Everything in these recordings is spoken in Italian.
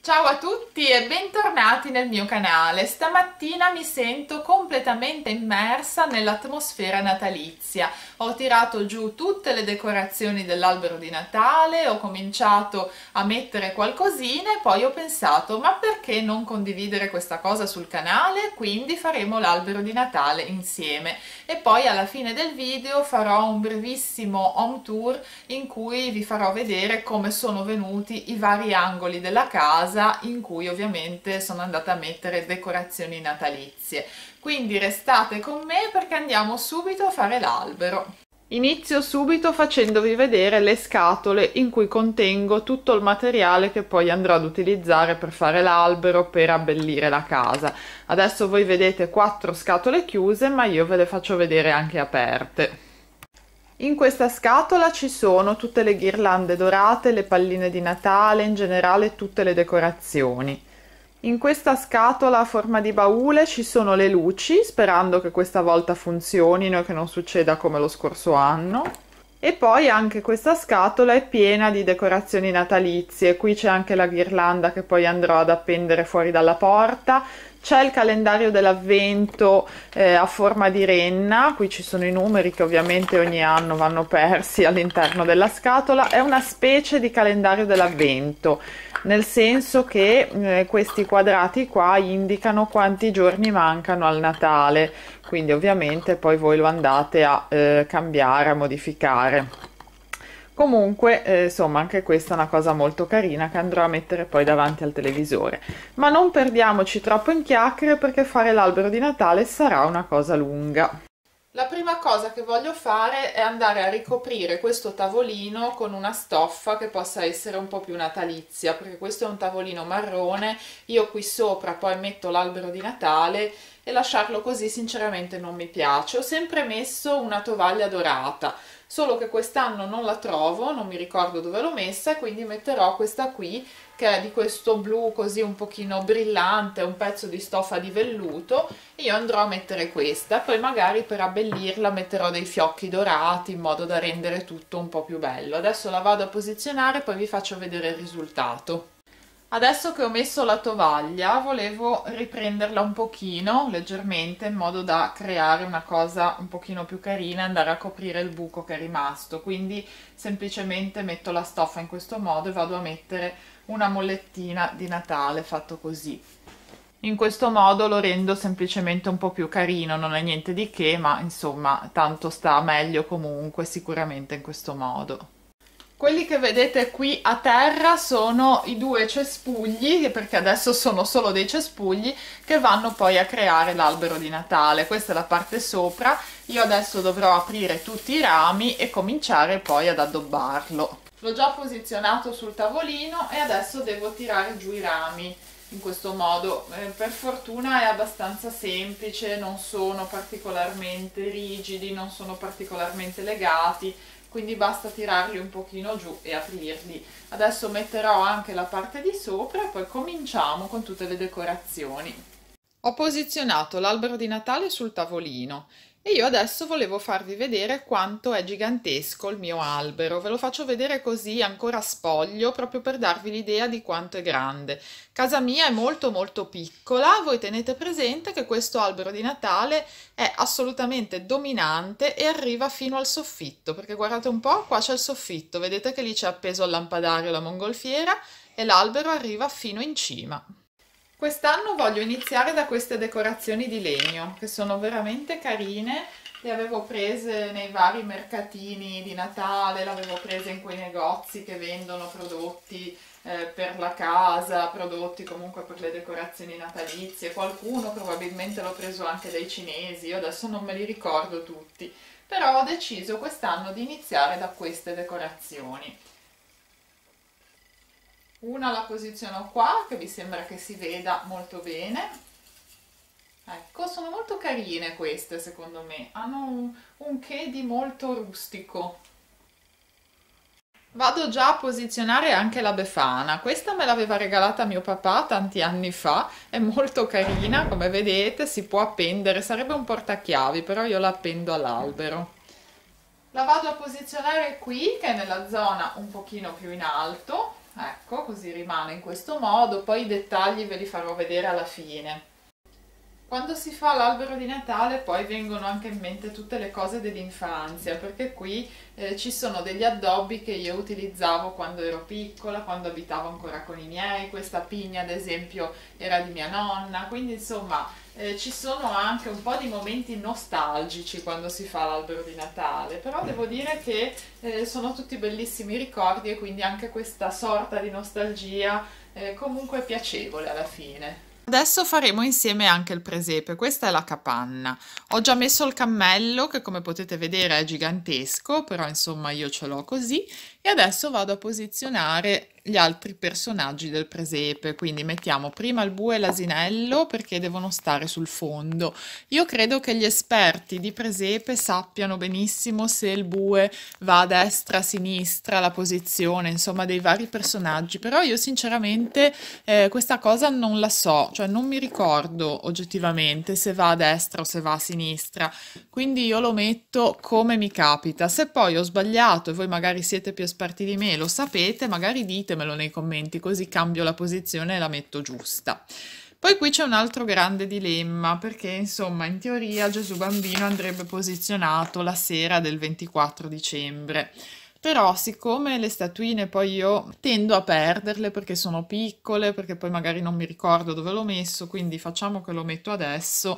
Ciao a tutti e bentornati nel mio canale. Stamattina mi sento completamente immersa nell'atmosfera natalizia. Ho tirato giù tutte le decorazioni dell'albero di Natale, ho cominciato a mettere qualcosina e poi ho pensato: ma perché non condividere questa cosa sul canale? Quindi faremo l'albero di Natale insieme e poi alla fine del video farò un brevissimo home tour in cui vi farò vedere come sono venuti i vari angoli della casa in cui ovviamente sono andata a mettere decorazioni natalizie. Quindi restate con me perché andiamo subito a fare l'albero. Inizio subito facendovi vedere le scatole in cui contengo tutto il materiale che poi andrò ad utilizzare per fare l'albero, per abbellire la casa. Adesso voi vedete 4 scatole chiuse, ma io ve le faccio vedere anche aperte. In questa scatola ci sono tutte le ghirlande dorate, le palline di Natale, in generale tutte le decorazioni. In questa scatola a forma di baule ci sono le luci, sperando che questa volta funzionino e che non succeda come lo scorso anno. E poi anche questa scatola è piena di decorazioni natalizie. Qui c'è anche la ghirlanda che poi andrò ad appendere fuori dalla porta. C'è il calendario dell'avvento a forma di renna, qui ci sono i numeri che ovviamente ogni anno vanno persi all'interno della scatola. È una specie di calendario dell'avvento, nel senso che questi quadrati qua indicano quanti giorni mancano al Natale, quindi ovviamente poi voi lo andate a cambiare, a modificare. Comunque, insomma, anche questa è una cosa molto carina che andrò a mettere poi davanti al televisore. Ma non perdiamoci troppo in chiacchiere perché fare l'albero di Natale sarà una cosa lunga. La prima cosa che voglio fare è andare a ricoprire questo tavolino con una stoffa che possa essere un po' più natalizia, perché questo è un tavolino marrone. Io qui sopra poi metto l'albero di Natale e lasciarlo così sinceramente non mi piace. Ho sempre messo una tovaglia dorata, solo che quest'anno non la trovo, non mi ricordo dove l'ho messa, e quindi metterò questa qui che è di questo blu così un pochino brillante, un pezzo di stoffa di velluto. Io andrò a mettere questa, poi magari per abbellirla metterò dei fiocchi dorati in modo da rendere tutto un po' più bello. Adesso la vado a posizionare, poi vi faccio vedere il risultato. Adesso che ho messo la tovaglia volevo riprenderla un pochino, leggermente, in modo da creare una cosa un pochino più carina e andare a coprire il buco che è rimasto. Quindi semplicemente metto la stoffa in questo modo e vado a mettere una mollettina di Natale fatto così. In questo modo lo rendo semplicemente un po' più carino, non è niente di che, ma insomma tanto sta meglio comunque sicuramente in questo modo. Quelli che vedete qui a terra sono i 2 cespugli, perché adesso sono solo dei cespugli, che vanno poi a creare l'albero di Natale. Questa è la parte sopra. Io adesso dovrò aprire tutti i rami e cominciare poi ad addobbarlo. L'ho già posizionato sul tavolino e adesso devo tirare giù i rami in questo modo. Per fortuna è abbastanza semplice, non sono particolarmente rigidi, non sono particolarmente legati, quindi basta tirarli un pochino giù e aprirli. Adesso metterò anche la parte di sopra e poi cominciamo con tutte le decorazioni. Ho posizionato l'albero di Natale sul tavolino e io adesso volevo farvi vedere quanto è gigantesco il mio albero. Ve lo faccio vedere così ancora a spoglio, proprio per darvi l'idea di quanto è grande. Casa mia è molto molto piccola, voi tenete presente che questo albero di Natale è assolutamente dominante e arriva fino al soffitto, perché guardate un po', qua c'è il soffitto, vedete che lì c'è appeso al lampadario la mongolfiera e l'albero arriva fino in cima. Quest'anno voglio iniziare da queste decorazioni di legno, che sono veramente carine. Le avevo prese nei vari mercatini di Natale, le avevo prese in quei negozi che vendono prodotti per la casa, prodotti comunque per le decorazioni natalizie. Qualcuno probabilmente l'ho preso anche dai cinesi, io adesso non me li ricordo tutti, però ho deciso quest'anno di iniziare da queste decorazioni. Una la posiziono qua, che vi sembra che si veda molto bene. Ecco, sono molto carine queste secondo me, hanno un che di molto rustico. Vado già a posizionare anche la Befana. Questa me l'aveva regalata mio papà tanti anni fa, è molto carina, come vedete si può appendere, sarebbe un portachiavi, però io la appendo all'albero. La vado a posizionare qui, che è nella zona un pochino più in alto. ecco, così rimane in questo modo, poi i dettagli ve li farò vedere alla fine. Quando si fa l'albero di Natale poi vengono anche in mente tutte le cose dell'infanzia, perché qui ci sono degli addobbi che io utilizzavo quando ero piccola, quando abitavo ancora con i miei. Questa pigna ad esempio era di mia nonna, quindi insomma ci sono anche un po' di momenti nostalgici quando si fa l'albero di Natale, però devo dire che sono tutti bellissimi ricordi e quindi anche questa sorta di nostalgia comunque è piacevole alla fine. Adesso faremo insieme anche il presepe, questa è la capanna. Ho già messo il cammello che come potete vedere è gigantesco, però insomma io ce l'ho così e adesso vado a posizionare gli altri personaggi del presepe, quindi mettiamo prima il bue e l'asinello perché devono stare sul fondo. Io credo che gli esperti di presepe sappiano benissimo se il bue va a destra, a sinistra, la posizione, insomma dei vari personaggi, però io sinceramente questa cosa non la so, cioè non mi ricordo oggettivamente se va a destra o se va a sinistra, quindi io lo metto come mi capita. Se poi ho sbagliato e voi magari siete più esperti di me, lo sapete, magari ditemelo nei commenti, così cambio la posizione e la metto giusta. Poi qui c'è un altro grande dilemma, perché insomma in teoria Gesù Bambino andrebbe posizionato la sera del 24 dicembre. Però siccome le statuine poi io tendo a perderle perché sono piccole, perché poi magari non mi ricordo dove l'ho messo, quindi facciamo che lo metto adesso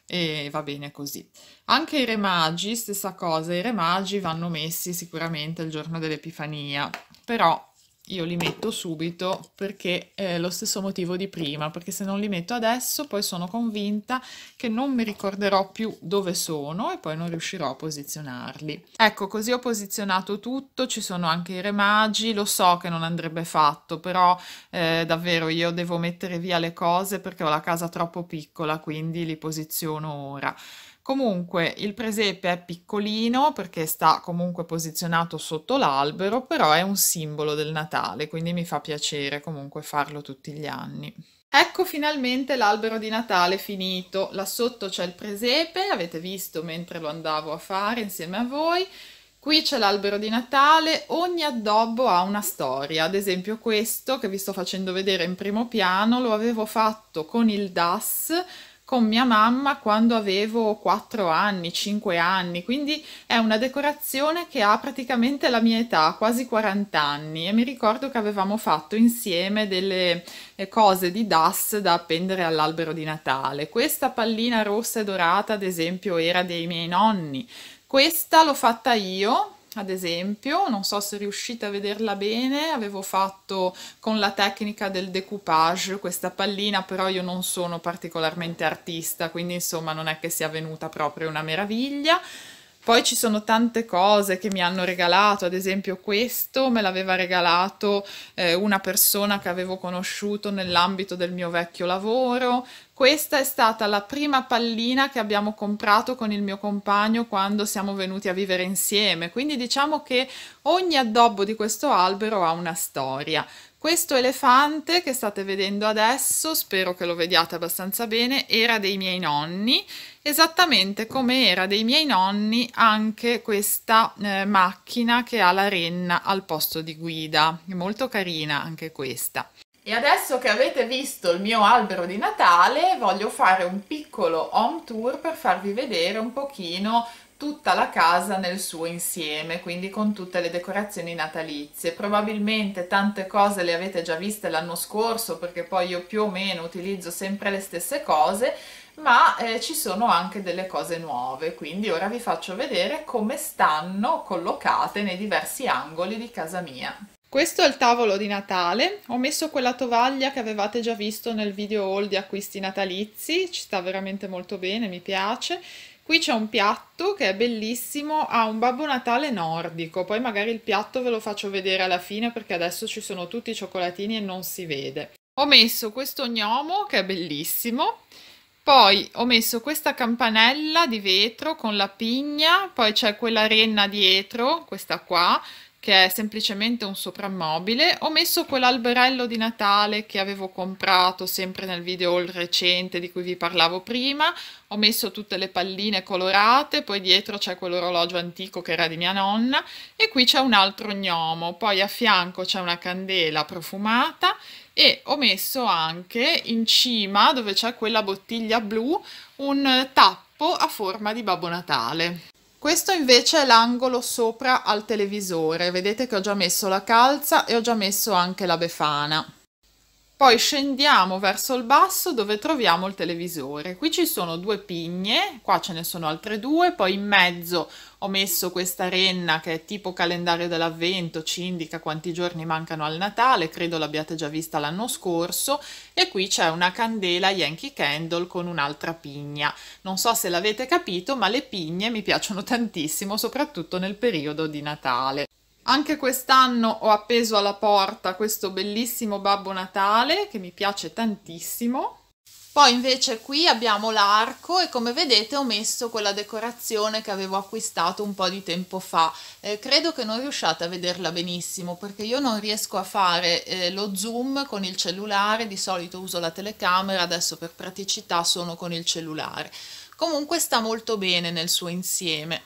e va bene così. Anche i Re Magi, stessa cosa, i Re Magi vanno messi sicuramente il giorno dell'Epifania, però io li metto subito perché è lo stesso motivo di prima, perché se non li metto adesso poi sono convinta che non mi ricorderò più dove sono e poi non riuscirò a posizionarli. Ecco, così ho posizionato tutto, ci sono anche i Re Magi, lo so che non andrebbe fatto, però davvero io devo mettere via le cose perché ho la casa troppo piccola, quindi li posiziono ora. Comunque il presepe è piccolino perché sta comunque posizionato sotto l'albero, però è un simbolo del Natale, quindi mi fa piacere comunque farlo tutti gli anni. Ecco finalmente l'albero di Natale finito. Là sotto c'è il presepe, avete visto mentre lo andavo a fare insieme a voi. Qui c'è l'albero di Natale, ogni addobbo ha una storia, ad esempio questo che vi sto facendo vedere in primo piano lo avevo fatto con il DAS con mia mamma quando avevo 4 anni, 5 anni, quindi è una decorazione che ha praticamente la mia età, quasi 40 anni, e mi ricordo che avevamo fatto insieme delle cose di DAS da appendere all'albero di Natale. Questa pallina rossa e dorata, ad esempio, era dei miei nonni. Questa l'ho fatta io, ad esempio, non so se riuscite a vederla bene, avevo fatto con la tecnica del decoupage questa pallina, però io non sono particolarmente artista, quindi insomma non è che sia venuta proprio una meraviglia. Poi ci sono tante cose che mi hanno regalato, ad esempio questo me l'aveva regalato una persona che avevo conosciuto nell'ambito del mio vecchio lavoro. Questa è stata la prima pallina che abbiamo comprato con il mio compagno quando siamo venuti a vivere insieme, quindi diciamo che ogni addobbo di questo albero ha una storia. Questo elefante che state vedendo adesso, spero che lo vediate abbastanza bene, era dei miei nonni, esattamente come era dei miei nonni anche questa macchina che ha la renna al posto di guida, è molto carina anche questa. E adesso che avete visto il mio albero di Natale, voglio fare un piccolo home tour per farvi vedere un pochino tutta la casa nel suo insieme, quindi con tutte le decorazioni natalizie. Probabilmente tante cose le avete già viste l'anno scorso, perché poi io più o meno utilizzo sempre le stesse cose, ma ci sono anche delle cose nuove, quindi ora vi faccio vedere come stanno collocate nei diversi angoli di casa mia. Questo è il tavolo di Natale, ho messo quella tovaglia che avevate già visto nel video haul di acquisti natalizi, ci sta veramente molto bene, mi piace. Qui c'è un piatto che è bellissimo, ha un Babbo Natale nordico, poi magari il piatto ve lo faccio vedere alla fine perché adesso ci sono tutti i cioccolatini e non si vede. Ho messo questo gnomo che è bellissimo, poi ho messo questa campanella di vetro con la pigna, poi c'è quella renna dietro, questa qua, che è semplicemente un soprammobile. Ho messo quell'alberello di Natale che avevo comprato sempre nel video haul recente di cui vi parlavo prima. Ho messo tutte le palline colorate, poi dietro c'è quell'orologio antico che era di mia nonna e qui c'è un altro gnomo, poi a fianco c'è una candela profumata e ho messo anche in cima, dove c'è quella bottiglia blu, un tappo a forma di Babbo Natale. Questo invece è l'angolo sopra al televisore, vedete che ho già messo la calza e ho già messo anche la befana. Poi scendiamo verso il basso dove troviamo il televisore. Qui ci sono due pigne, qua ce ne sono altre due, poi in mezzo ho messo questa renna che è tipo calendario dell'avvento, ci indica quanti giorni mancano al Natale, credo l'abbiate già vista l'anno scorso, e qui c'è una candela Yankee Candle con un'altra pigna. Non so se l'avete capito, ma le pigne mi piacciono tantissimo, soprattutto nel periodo di Natale. Anche quest'anno ho appeso alla porta questo bellissimo Babbo Natale che mi piace tantissimo. Poi invece qui abbiamo l'arco e come vedete ho messo quella decorazione che avevo acquistato un po' di tempo fa. Credo che non riusciate a vederla benissimo perché io non riesco a fare lo zoom con il cellulare, di solito uso la telecamera, adesso per praticità sono con il cellulare. Comunque sta molto bene nel suo insieme.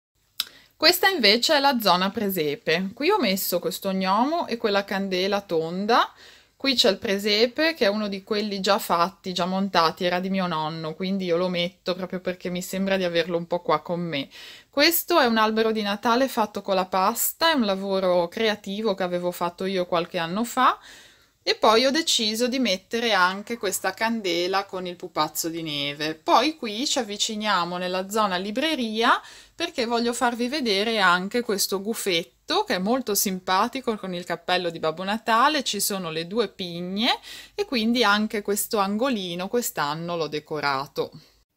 Questa invece è la zona presepe. Qui ho messo questo gnomo e quella candela tonda. Qui c'è il presepe che è uno di quelli già fatti, già montati, era di mio nonno, quindi io lo metto proprio perché mi sembra di averlo un po' qua con me. Questo è un albero di Natale fatto con la pasta, è un lavoro creativo che avevo fatto io qualche anno fa. E poi ho deciso di mettere anche questa candela con il pupazzo di neve. Poi qui ci avviciniamo nella zona libreria perché voglio farvi vedere anche questo gufetto che è molto simpatico con il cappello di Babbo Natale, ci sono le due pigne e quindi anche questo angolino quest'anno l'ho decorato.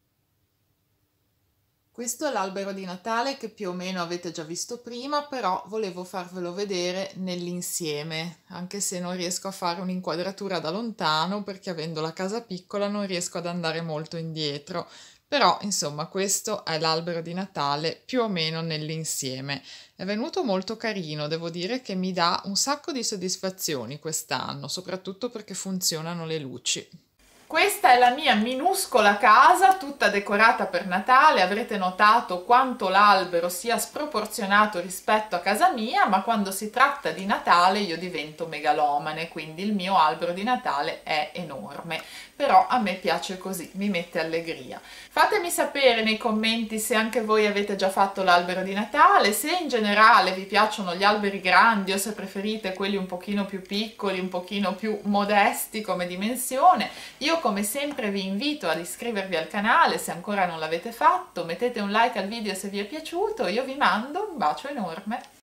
Questo è l'albero di Natale che più o meno avete già visto prima, però volevo farvelo vedere nell'insieme, anche se non riesco a fare un'inquadratura da lontano perché avendo la casa piccola non riesco ad andare molto indietro. Però, insomma, questo è l'albero di Natale più o meno nell'insieme. È venuto molto carino, devo dire che mi dà un sacco di soddisfazioni quest'anno, soprattutto perché funzionano le luci. Questa è la mia minuscola casa, tutta decorata per Natale. Avrete notato quanto l'albero sia sproporzionato rispetto a casa mia, ma quando si tratta di Natale io divento megalomane, quindi il mio albero di Natale è enorme. Però a me piace così, mi mette allegria. Fatemi sapere nei commenti se anche voi avete già fatto l'albero di Natale, se in generale vi piacciono gli alberi grandi o se preferite quelli un pochino più piccoli, un pochino più modesti come dimensione. Io come sempre vi invito ad iscrivervi al canale se ancora non l'avete fatto, mettete un like al video se vi è piaciuto, io vi mando un bacio enorme.